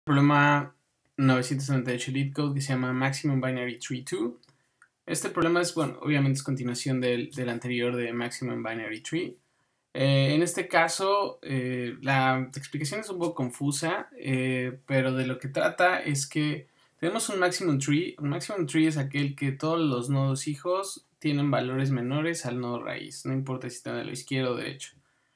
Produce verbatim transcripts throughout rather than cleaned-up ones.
Problema novecientos noventa y ocho LeetCode que se llama Maximum Binary Tree dos. Este problema es, bueno, obviamente es continuación del, del anterior de Maximum Binary Tree. Eh, en este caso, eh, la explicación es un poco confusa, eh, pero de lo que trata es que tenemos un Maximum Tree. Un Maximum Tree es aquel que todos los nodos hijos tienen valores menores al nodo raíz, no importa si están a la izquierda o derecha.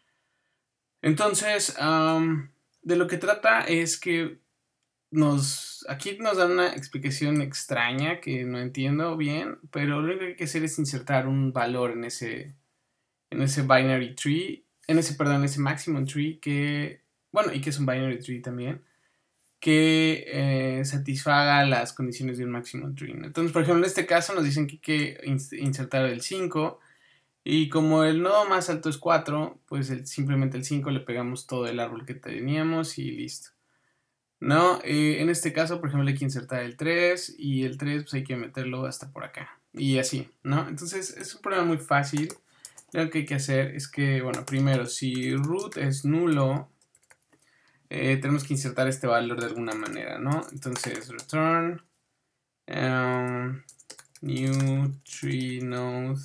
Entonces, um, de lo que trata es que Nos, aquí nos dan una explicación extraña que no entiendo bien, pero lo único que hay que hacer es insertar un valor en ese, en ese binary tree, en ese, perdón, en ese maximum tree que, bueno, y que es un binary tree también, que eh, satisfaga las condiciones de un maximum tree. Entonces, por ejemplo, en este caso nos dicen que hay que insertar el cinco, y como el nodo más alto es cuatro, pues el, simplemente el cinco le pegamos todo el árbol que teníamos y listo. No, eh, en este caso, por ejemplo, hay que insertar el tres y el tres pues hay que meterlo hasta por acá. Y así, ¿no? Entonces es un problema muy fácil. Lo que hay que hacer es que, bueno, primero, si root es nulo, eh, tenemos que insertar este valor de alguna manera, ¿no? Entonces, return um, new tree node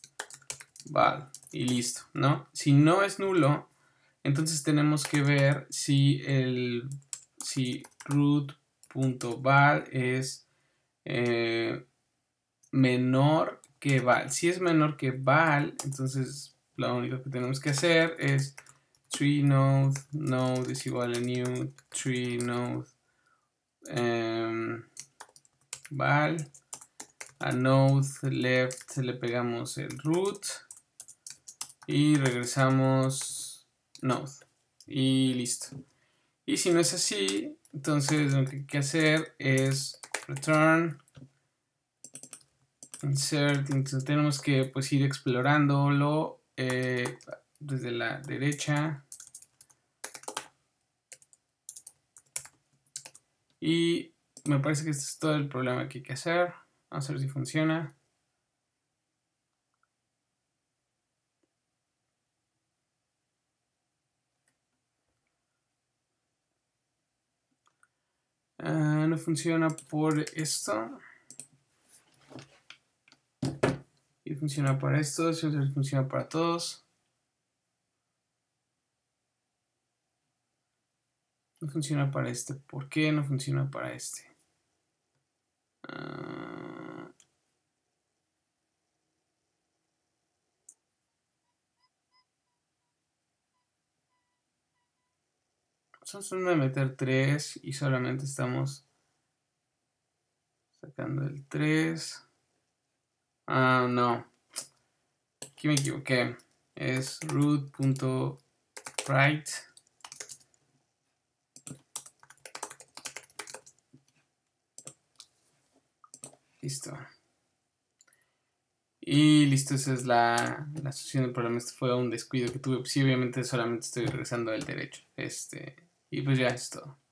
val y listo, ¿no? Si no es nulo, entonces tenemos que ver si el si root.val es eh, menor que val. Si es menor que val, entonces lo único que tenemos que hacer es tree node, node es igual a new tree node um, val. A node left le pegamos el root y regresamos node y listo. Y si no es así, entonces lo que hay que hacer es return insert. Entonces tenemos que pues ir explorándolo eh, desde la derecha y me parece que este es todo el problema que hay que hacer. Vamos a ver si funciona. Uh, no funciona por esto. Y funciona para esto, si funciona para todos. No funciona para este. ¿Por qué no funciona para este? Uh, Estamos tratando de meter tres y solamente estamos sacando el tres. Ah, no. Aquí me equivoqué. Es root.write. Listo. Y listo, esa es la, la solución del problema. Este fue un descuido que tuve. Sí, obviamente solamente estoy regresando al derecho. Este, y pues ya es todo.